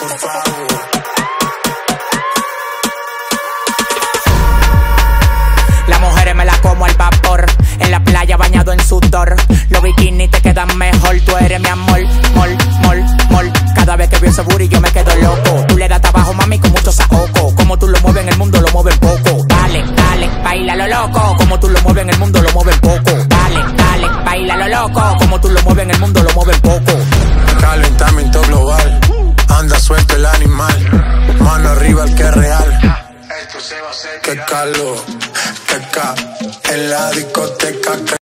por favor. Las mujeres me la como al vapor, en la playa bañado en sudor. Los bikinis te quedan mejor, tú eres mi amor, mol, mol, mol. Cada vez que veo ese booty yo me quedo loco. Tú le das trabajo, mami, con mucho saoco. Como tú lo mueves en el mundo, lo mueves poco. Dale, dale, baila lo loco. Como tú lo mueves en el mundo, lo mueves poco. Dale, dale, baila lo loco. Como tú lo mueves en el mundo, lo mueves poco. Calentamiento global, anda suelto el animal. Mano arriba el que es real. Esto se va a hacer. Que calor, que ca en la discoteca.